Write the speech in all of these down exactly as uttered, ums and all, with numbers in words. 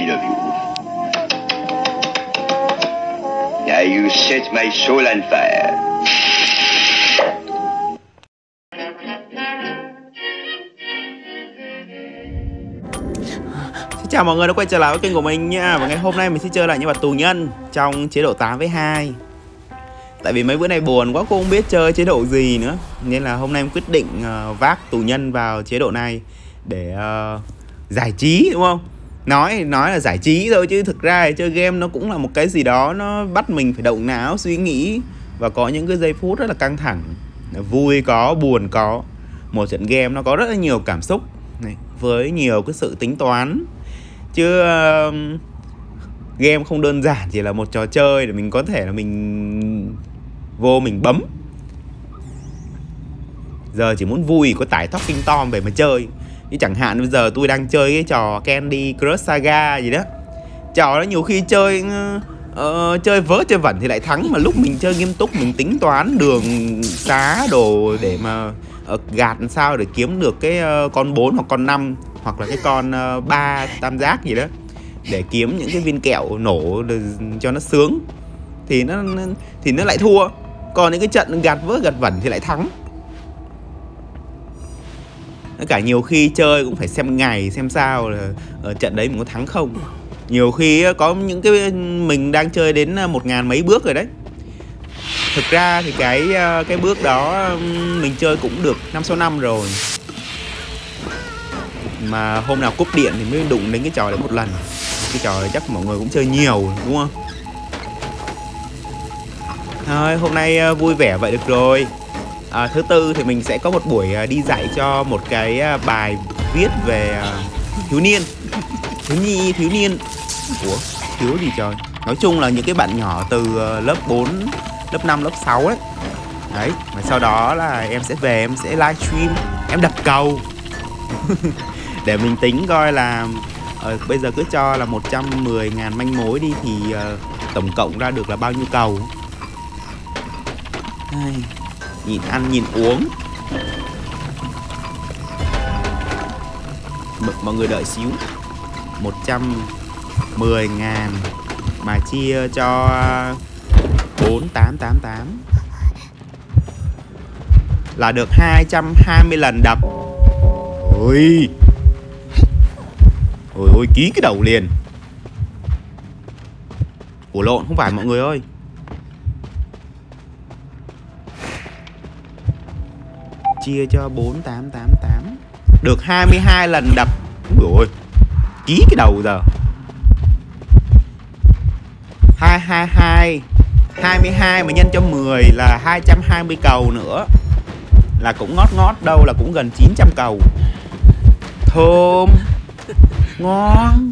love you. Now you set my soul on fire. Chào mọi người đã quay trở lại với kênh của mình nha. Và ngày hôm nay mình sẽ chơi lại nhân vật tù nhân trong chế độ tám với hai. Tại vì mấy bữa nay buồn quá, cô không biết chơi chế độ gì nữa, nên là hôm nay em quyết định uh, vác tù nhân vào chế độ này để uh, giải trí, đúng không? Nói nói là giải trí thôi chứ thực ra chơi game nó cũng là một cái gì đó nó bắt mình phải động não, suy nghĩ. Và có những cái giây phút rất là căng thẳng, vui có, buồn có. Một trận game nó có rất là nhiều cảm xúc này, với nhiều cái sự tính toán. Chứ uh, game không đơn giản chỉ là một trò chơi để mình có thể là mình vô mình bấm. Giờ chỉ muốn vui có tải Talking Tom về mà chơi. Như chẳng hạn bây giờ tôi đang chơi cái trò Candy Crush Saga gì đó. Trò đó nhiều khi chơi uh, chơi vớ chơi vẩn thì lại thắng. Mà lúc mình chơi nghiêm túc mình tính toán đường xá đồ để mà uh, gạt làm sao để kiếm được cái uh, con bốn hoặc con năm, hoặc là cái con uh, ba tam giác gì đó, để kiếm những cái viên kẹo nổ cho nó sướng, thì nó thì nó lại thua. Còn những cái trận gạt vớ gạt vẩn thì lại thắng. Cả nhiều khi chơi cũng phải xem ngày xem sao là ở trận đấy mình có thắng không. Nhiều khi có những cái mình đang chơi đến một ngàn mấy bước rồi đấy. Thực ra thì cái cái bước đó mình chơi cũng được năm sáu năm rồi, mà hôm nào cúp điện thì mới đụng đến cái trò đấy một lần. Cái trò này chắc mọi người cũng chơi nhiều đúng không? Thôi hôm nay vui vẻ vậy được rồi. À, thứ tư thì mình sẽ có một buổi đi dạy cho một cái bài viết về thiếu niên. Thiếu nhi, thiếu niên. Ủa, thiếu gì trời. Nói chung là những cái bạn nhỏ từ lớp bốn, lớp năm, lớp sáu ấy. Đấy, và sau đó là em sẽ về, em sẽ livestream, em đập cầu. Để mình tính coi là uh, bây giờ cứ cho là một trăm mười ngàn manh mối đi, thì uh, tổng cộng ra được là bao nhiêu cầu. Ai, nhìn ăn nhìn uống. M mọi người đợi xíu. Một trăm mười ngàn mà chia cho bốn tám tám tám là được hai trăm hai mươi lần đập. Ôi Ôi ôi, ký cái đầu liền. Ủa lộn, không phải mọi người ơi. Chia cho bốn tám tám tám được hai mươi hai lần đập. Ôi, ký cái đầu giờ. Hai hai hai hai mươi hai mà nhân cho mười là hai trăm hai mươi cầu nữa, là cũng ngót ngót đâu là cũng gần chín trăm cầu. Thơm, ngon.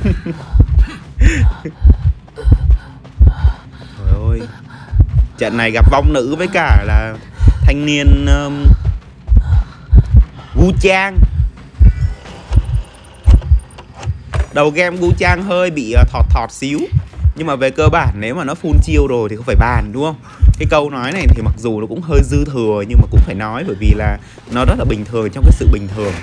Trời ơi, trận này gặp vong nữ với cả là thanh niên um, Gu Chang. Đầu game Gu Chang hơi bị uh, thọt thọt xíu, nhưng mà về cơ bản nếu mà nó full chiêu rồi thì không phải bàn, đúng không? Cái câu nói này thì mặc dù nó cũng hơi dư thừa, nhưng mà cũng phải nói, bởi vì là nó rất là bình thường trong cái sự bình thường.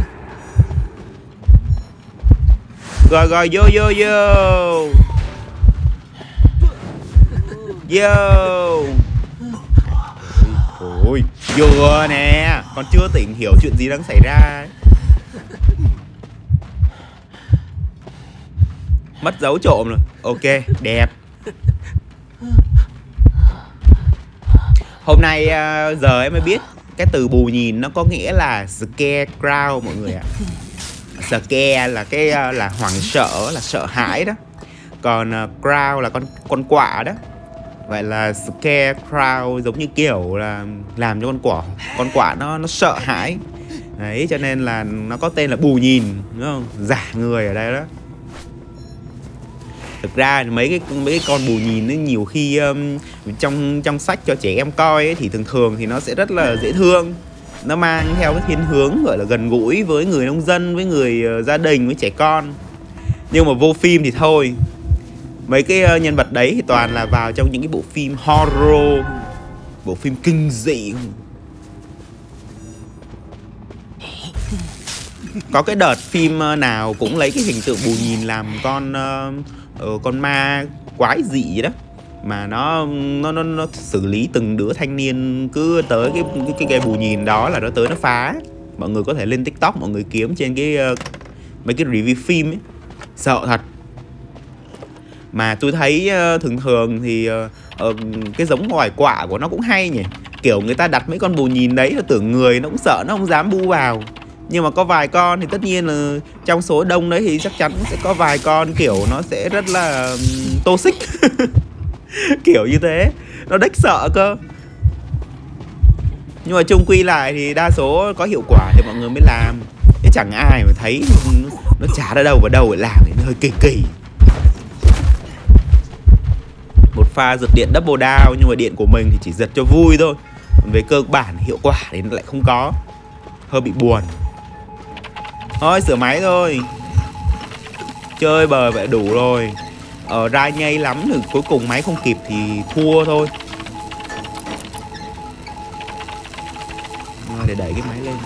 Rồi rồi, vô vô vô. Vô. Ôi, vừa nè, còn chưa tỉnh hiểu chuyện gì đang xảy ra. Mất dấu trộm rồi. Ok, đẹp. Hôm nay giờ em mới biết cái từ bù nhìn nó có nghĩa là scarecrow mọi người ạ. Scare là cái là hoảng sợ, là sợ hãi đó. Còn uh, crow là con con quạ đó. Vậy là scarecrow giống như kiểu là làm cho con quạ con quạ nó nó sợ hãi. Đấy, cho nên là nó có tên là bù nhìn, đúng không? Giả người ở đây đó. Thực ra mấy cái mấy cái con bù nhìn ấy, nhiều khi um, trong trong sách cho trẻ em coi ấy, thì thường thường thì nó sẽ rất là dễ thương. Nó mang theo cái thiên hướng gọi là gần gũi với người nông dân, với người uh, gia đình, với trẻ con. Nhưng mà vô phim thì thôi. Mấy cái uh, nhân vật đấy thì toàn là vào trong những cái bộ phim horror, bộ phim kinh dị. Có cái đợt phim nào cũng lấy cái hình tượng bù nhìn làm con uh, con ma quái dị vậy đó, mà nó nó nó, nó xử lý từng đứa thanh niên cứ tới cái cái cái, cái bù nhìn đó là nó tới nó phá. Mọi người có thể lên TikTok mọi người kiếm trên cái uh, mấy cái review phim ấy, sợ thật. Mà tôi thấy uh, thường thường thì uh, uh, cái giống ngoài quạ của nó cũng hay nhỉ. Kiểu người ta đặt mấy con bù nhìn đấy là tưởng người nó cũng sợ, nó không dám bu vào. Nhưng mà có vài con thì tất nhiên là trong số đông đấy thì chắc chắn sẽ có vài con kiểu nó sẽ rất là um, toxic. Kiểu như thế, nó đếch sợ cơ. Nhưng mà chung quy lại thì đa số có hiệu quả thì mọi người mới làm. Chứ chẳng ai mà thấy nó chả ra đâu vào đâu để làm thì nó hơi kỳ kỳ. Một pha giật điện double down, nhưng mà điện của mình thì chỉ giật cho vui thôi. Về cơ bản hiệu quả thì nó lại không có. Hơi bị buồn. Thôi sửa máy thôi. Chơi bời vậy đủ rồi. Ờ ra nhây lắm thì cuối cùng máy không kịp thì thua thôi. Rồi để đẩy cái máy lên.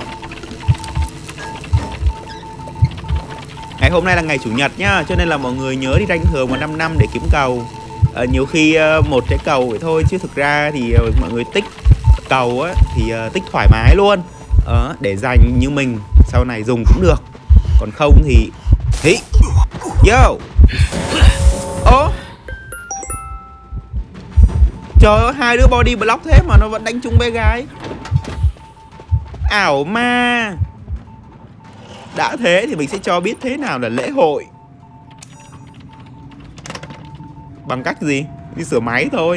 Ngày hôm nay là ngày chủ nhật nhá, cho nên là mọi người nhớ đi ranh thường vào năm năm để kiếm cầu. À, nhiều khi uh, một cái cầu vậy thôi, chứ thực ra thì uh, mọi người tích cầu á, thì uh, tích thoải mái luôn. uh, Để dành như mình sau này dùng cũng được. Còn không thì Hí Yo Ố trời ơi, hai đứa body block thế mà nó vẫn đánh trúng bé gái. Ảo ma. Đã thế thì mình sẽ cho biết thế nào là lễ hội. Bằng cách gì? Đi sửa máy thôi.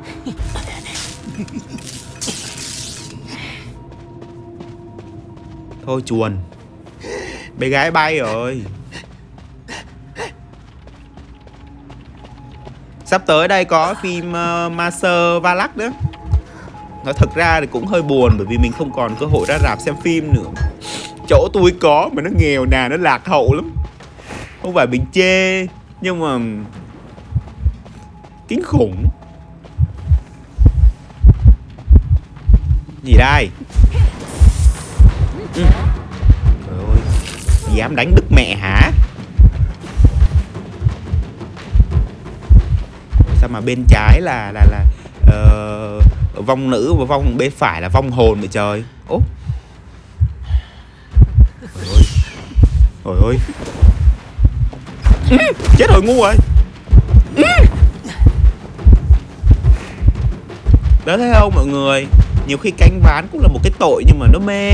Thôi chuồn. Bé gái bay rồi. Sắp tới đây có phim uh, Master Valak nữa. Nói thật ra thì cũng hơi buồn, bởi vì mình không còn cơ hội ra rạp xem phim nữa. Chỗ tôi có mà nó nghèo nàn, nó lạc hậu lắm. Không phải mình chê, nhưng mà kinh khủng. Gì đây? Ừ. Trời ơi, dám đánh đứt mẹ hả? Sao mà bên trái là là là uh, vong nữ và vong bên phải là vong hồn vậy trời. Ố. Trời ơi. Ừ, chết rồi, ngu rồi. Ừ. Đó thấy không mọi người, nhiều khi canh ván cũng là một cái tội nhưng mà nó mê.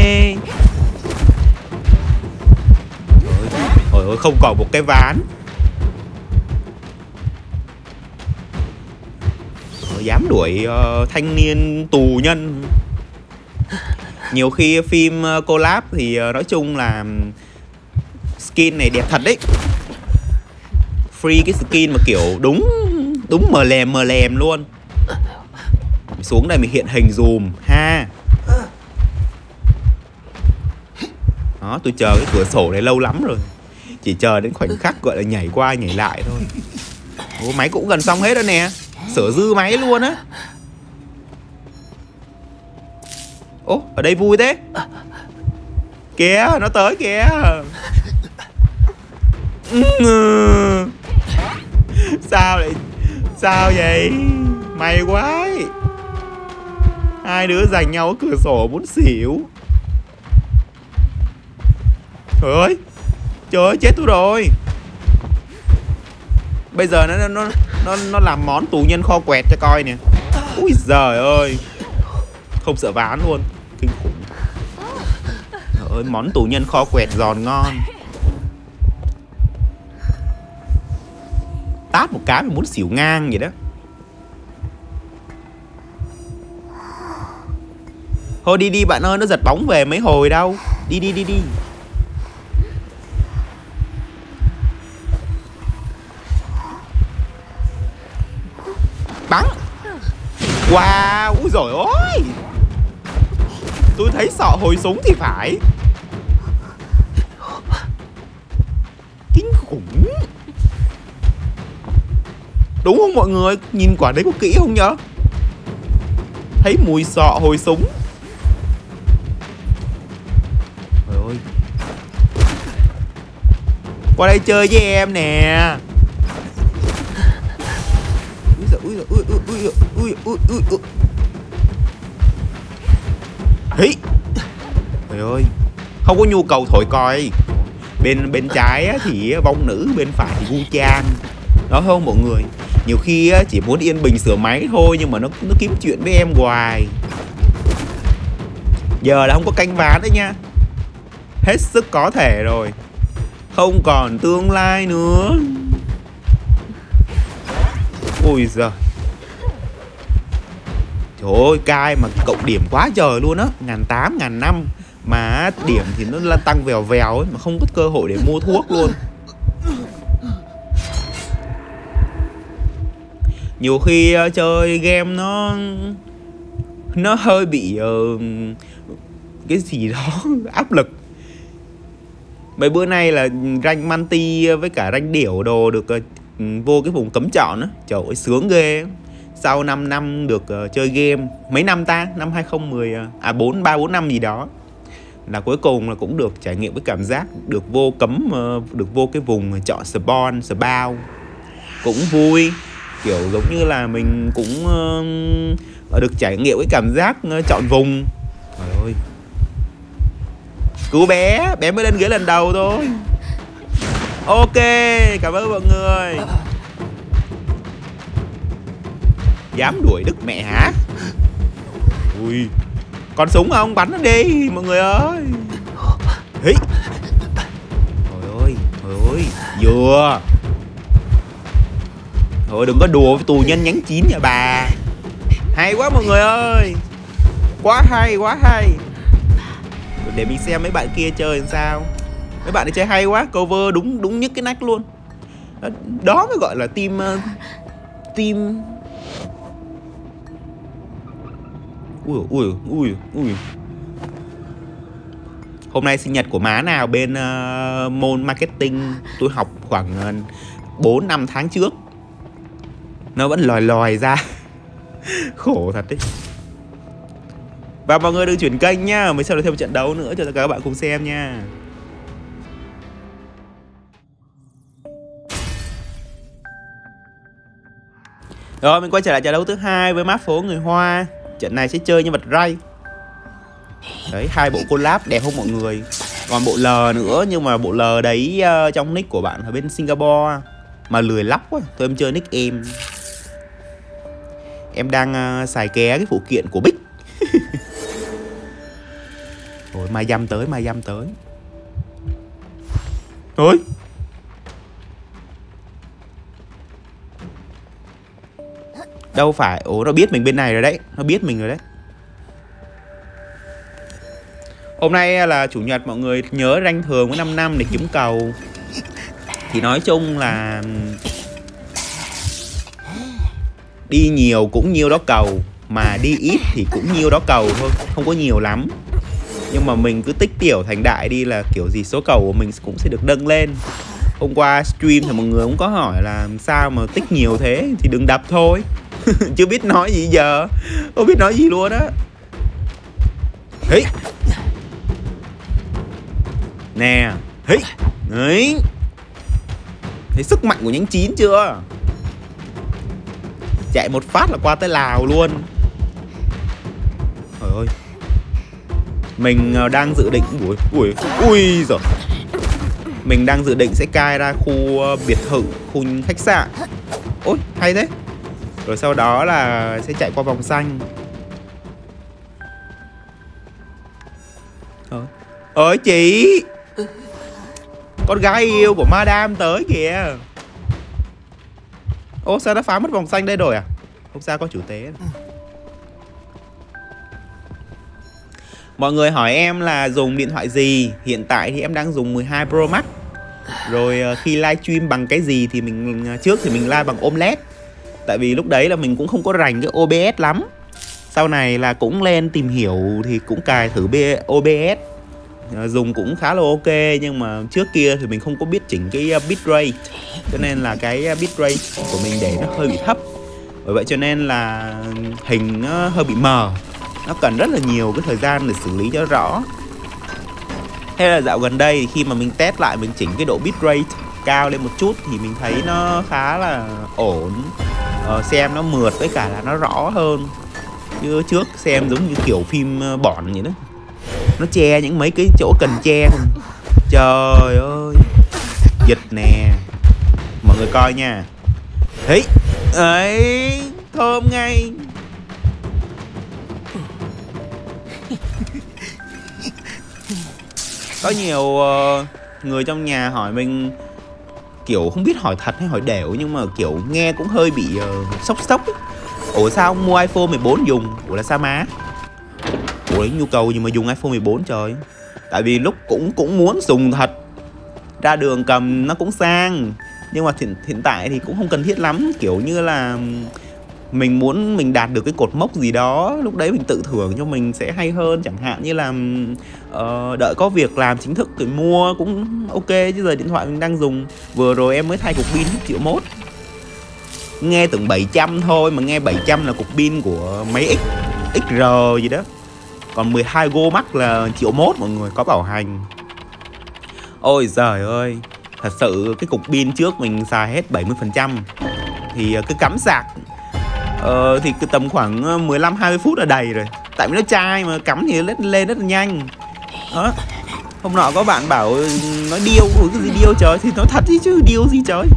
Trời ơi, không còn một cái ván. Trời, dám đuổi uh, thanh niên tù nhân. Nhiều khi phim uh, collab thì uh, nói chung là skin này đẹp thật đấy. Free cái skin mà kiểu đúng đúng mờ lèm mờ lèm luôn. Xuống đây mình hiện hình dùm ha. Đó, tôi chờ cái cửa sổ này lâu lắm rồi. Chỉ chờ đến khoảnh khắc gọi là nhảy qua nhảy lại thôi. Ủa, máy cũng gần xong hết rồi nè. Sửa dư máy luôn á. Ố, ở đây vui thế. Kìa, nó tới kìa. Sao lại sao vậy? May quá. Hai đứa giành nhau ở cửa sổ muốn xỉu. Trời ơi. Trời ơi, chết tôi rồi. Bây giờ nó nó nó nó làm món tù nhân kho quẹt cho coi nè. Úi giời ơi. Không sợ ván luôn. Kinh khủng. Trời ơi, món tù nhân kho quẹt giòn ngon. Tát một cái mà muốn xỉu ngang vậy đó. Thôi đi đi bạn ơi, nó giật bóng về mấy hồi đâu. Đi đi đi đi. Bắn. Wow, úi dồi ôi. Tôi thấy sọ hồi súng thì phải. Kinh khủng. Đúng không mọi người? Nhìn quả đấy có kỹ không nhở? Thấy mùi sọ hồi súng. Trời ơi. Qua đây chơi với em nè. Ui giời, ui giời, ui ui ui ui ui ui ui. Hí. Trời ơi, không có nhu cầu thổi còi. Bên bên trái á, thì vong nữ, bên phải thì gu trang. Đó không mọi người. Nhiều khi á, chỉ muốn yên bình sửa máy thôi, nhưng mà nó nó kiếm chuyện với em hoài. Giờ là không có canh ván đấy nha. Hết sức có thể rồi. Không còn tương lai nữa. Ôi giời. Trời ơi, cai mà cộng điểm quá trời luôn á. Ngàn tám, ngàn năm. Mà điểm thì nó là tăng vèo vèo ấy, mà không có cơ hội để mua thuốc luôn. Nhiều khi uh, chơi game nó Nó hơi bị uh, cái gì đó áp lực. Mấy bữa nay là rank Manti với cả rank điểu đồ được uh, vô cái vùng cấm chọn á. Trời ơi sướng ghê. Sau năm năm được uh, chơi game. Mấy năm ta? Năm hai không một không uh, à bốn, ba bốn năm gì đó. Là cuối cùng là cũng được trải nghiệm cái cảm giác được vô cấm, uh, được vô cái vùng chọn spawn, spawn. Cũng vui. Kiểu giống như là mình cũng uh, được trải nghiệm cái cảm giác uh, chọn vùng. Trời ơi. Cứu bé, bé mới lên ghế lần đầu thôi. Ok, cảm ơn mọi người. Dám đuổi Đức mẹ hả? Ui. Còn súng không? Bắn nó đi mọi người ơi. Hí. Trời ơi, trời ơi. Vừa. Thôi đừng có đùa với tù nhân nhắn chín nha bà. Hay quá mọi người ơi. Quá hay, quá hay. Để mình xem mấy bạn kia chơi làm sao. Mấy bạn này chơi hay quá. Cover đúng đúng nhất cái nách luôn. Đó mới gọi là team uh, Team Ui ui ui ui. Hôm nay sinh nhật của má nào bên uh, môn marketing. Tôi học khoảng uh, bốn năm tháng trước. Nó vẫn lòi lòi ra. Khổ thật đấy. Và mọi người đừng chuyển kênh nhá. Mới sau đó thêm một trận đấu nữa cho tất cả các bạn cùng xem nha. Rồi mình quay trở lại trận đấu thứ hai với map phố người Hoa. Trận này sẽ chơi nhân vật Ray. Đấy, hai bộ collab đẹp không mọi người. Còn bộ L nữa, nhưng mà bộ L đấy uh, trong nick của bạn ở bên Singapore. Mà lười lắm quá. Thôi em chơi nick em. Em đang uh, xài ké cái phụ kiện của Bích. Rồi mai dăm tới, mai dăm tới. Thôi. Đâu phải, ủa nó biết mình bên này rồi đấy. Nó biết mình rồi đấy. Hôm nay là chủ nhật, mọi người nhớ rank thường với năm năm để kiếm cầu. Thì nói chung là đi nhiều cũng nhiêu đó cầu, mà đi ít thì cũng nhiêu đó cầu thôi, không có nhiều lắm. Nhưng mà mình cứ tích tiểu thành đại đi là kiểu gì số cầu của mình cũng sẽ được nâng lên. Hôm qua stream thì mọi người cũng có hỏi là sao mà tích nhiều thế, thì đừng đập thôi. Chưa biết nói gì giờ. Không biết nói gì luôn á. Hí. Nè. Hí. Đấy. Thấy sức mạnh của nhánh chín chưa? Chạy một phát là qua tới Lào luôn. Trời ơi. Mình đang dự định Ui, ui, ui giời. Mình đang dự định sẽ cai ra khu biệt thự, khu khách sạn. Ôi, hay thế. Rồi sau đó là sẽ chạy qua vòng xanh. Ơi chị, con gái yêu của Madame tới kìa. Ô sao nó phá mất vòng xanh đây rồi à? Không sao, có chủ tế. Mọi người hỏi em là dùng điện thoại gì. Hiện tại thì em đang dùng mười hai Pro Max. Rồi khi livestream bằng cái gì thì mình trước thì mình live bằng ô lét. Tại vì lúc đấy là mình cũng không có rành cái ô bê ét lắm. Sau này là cũng lên tìm hiểu thì cũng cài thử ô bê ét. Dùng cũng khá là ok. Nhưng mà trước kia thì mình không có biết chỉnh cái bitrate, cho nên là cái bitrate của mình để nó hơi bị thấp. Bởi vậy cho nên là hình nó hơi bị mờ. Nó cần rất là nhiều cái thời gian để xử lý cho rõ. Thế là dạo gần đây khi mà mình test lại, mình chỉnh cái độ bitrate cao lên một chút thì mình thấy nó khá là ổn, ờ, xem nó mượt với cả là nó rõ hơn. Chứ trước xem giống như kiểu phim bỏn vậy đó, nó che những mấy cái chỗ cần che không. Trời ơi, dịch nè, mọi người coi nha. Đấy, ấy, thơm ngay. Có nhiều uh, người trong nhà hỏi mình, kiểu không biết hỏi thật hay hỏi đểu, nhưng mà kiểu nghe cũng hơi bị uh, sốc sốc ấy. Ủa sao ông mua iPhone mười bốn dùng? Ủa là sao má? Ủa đấy nhu cầu gì mà dùng iPhone mười bốn trời? Tại vì lúc cũng cũng muốn dùng thật, ra đường cầm nó cũng sang, nhưng mà hiện, hiện tại thì cũng không cần thiết lắm. Kiểu như là mình muốn mình đạt được cái cột mốc gì đó, lúc đấy mình tự thưởng cho mình sẽ hay hơn. Chẳng hạn như là uh, đợi có việc làm chính thức thì mua cũng ok. Chứ giờ điện thoại mình đang dùng, vừa rồi em mới thay cục pin hết triệu mốt. Nghe tưởng bảy trăm thôi mà nghe bảy trăm là cục pin của mấy X, ích rờ gì đó. Còn mười hai Go Max là triệu mốt mọi người, có bảo hành. Ôi giời ơi, thật sự cái cục pin trước mình xài hết bảy mươi phần trăm. Thì cứ cắm sạc ờ, thì cứ tầm khoảng mười lăm hai mươi phút là đầy rồi. Tại vì nó chai mà cắm thì lên, lên rất là nhanh. Đó. Hôm nọ có bạn bảo nói điêu, cái gì điêu trời, thì nói thật chứ chứ điêu gì trời.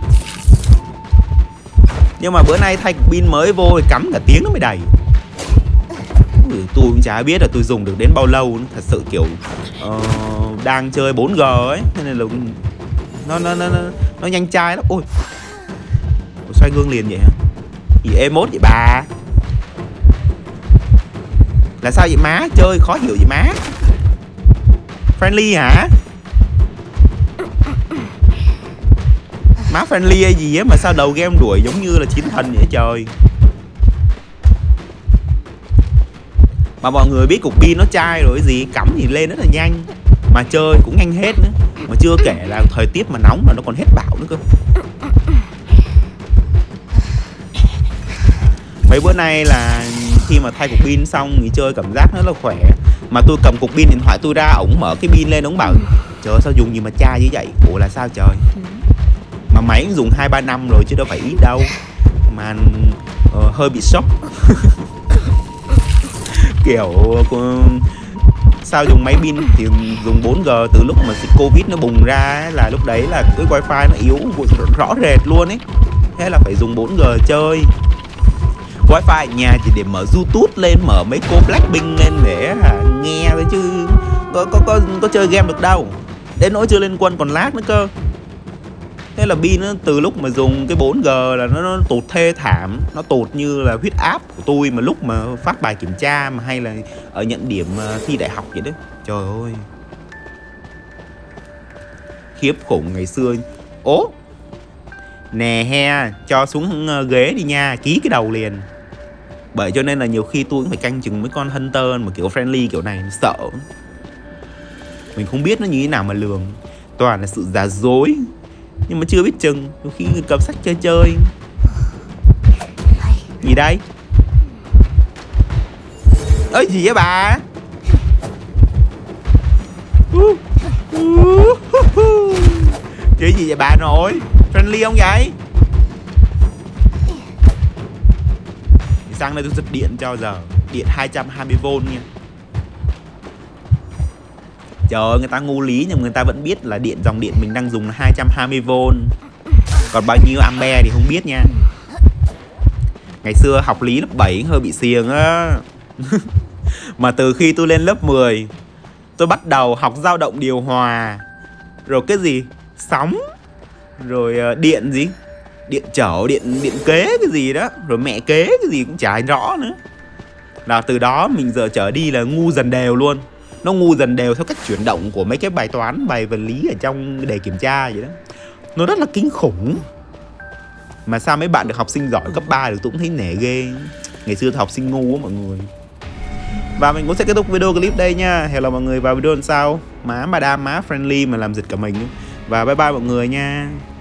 Nhưng mà bữa nay thay cục pin mới vô thì cắm cả tiếng nó mới đầy. Tôi cũng chả biết là tôi dùng được đến bao lâu. Thật sự kiểu uh, đang chơi bốn G ấy, nên là nó nó nó nó, nó nhanh chai lắm. Ôi, xoay gương liền vậy hả? Gì ê mốt vậy bà? Là sao vậy má? Chơi khó hiểu vậy má? Friendly hả? Má friendly hay gì á mà sao đầu game đuổi giống như là chiến thần vậy trời. Mà mọi người biết cục pin nó chai rồi gì, cắm thì lên rất là nhanh, mà chơi cũng nhanh hết nữa. Mà chưa kể là thời tiết mà nóng là nó còn hết bão nữa cơ. Mấy bữa nay là khi mà thay cục pin xong thì chơi cảm giác rất là khỏe. Mà tôi cầm cục pin điện thoại tôi ra, ổng mở cái pin lên, ổng bảo trời ơi, sao dùng gì mà chai như vậy. Ủa là sao trời? Mà máy cũng dùng hai ba năm rồi chứ đâu phải ít đâu. Mà uh, hơi bị sốc. Kiểu uh, sao dùng máy pin thì dùng bốn G từ lúc mà dịch Covid nó bùng ra ấy, là lúc đấy là cái wifi nó yếu rõ rệt luôn ấy. Thế là phải dùng bốn G chơi. Wifi ở nhà chỉ để mở YouTube lên, mở mấy cô Blackpink lên để à, nghe thôi chứ có, có, có, có chơi game được đâu. Đến nỗi chơi Liên Quân còn lag nữa cơ. Thế là pin nó từ lúc mà dùng cái bốn G là nó, nó tụt thê thảm. Nó tụt như là huyết áp của tôi mà lúc mà phát bài kiểm tra mà hay là ở nhận điểm thi đại học vậy đấy. Trời ơi, khiếp khủng ngày xưa. Ố nè he, cho xuống ghế đi nha, ký cái đầu liền. Bởi cho nên là nhiều khi tôi cũng phải canh chừng mấy con Hunter mà kiểu friendly kiểu này, sợ. Mình không biết nó như thế nào mà lường. Toàn là sự giả dối. Nhưng mà chưa biết chừng, đôi khi cầm sách chơi chơi. Gì đây? Ơi gì vậy bà? Chơi gì vậy bà nội? Friendly không vậy? Sang đây tôi giật điện cho giờ. Điện hai trăm hai mươi vôn nha. Trời ơi, người ta ngu lý nhưng người ta vẫn biết là điện dòng điện mình đang dùng là hai trăm hai mươi vôn. Còn bao nhiêu ampere thì không biết nha. Ngày xưa học lý lớp bảy hơi bị xiềng á. Mà từ khi tôi lên lớp mười, tôi bắt đầu học dao động điều hòa. Rồi cái gì? Sóng. Rồi điện gì? Điện trở, điện điện kế cái gì đó. Rồi mẹ kế cái gì cũng chả rõ nữa. Là từ đó mình giờ trở đi là ngu dần đều luôn. Nó ngu dần đều theo cách chuyển động của mấy cái bài toán, bài vật lý ở trong đề kiểm tra vậy đó. Nó rất là kinh khủng. Mà sao mấy bạn được học sinh giỏi cấp ba được tôi cũng thấy nể ghê. Ngày xưa học sinh ngu á mọi người. Và mình cũng sẽ kết thúc video clip đây nha. Hẹn gặp mọi người vào video lần sau. Má madam má friendly mà làm giật cả mình. Và bye bye mọi người nha.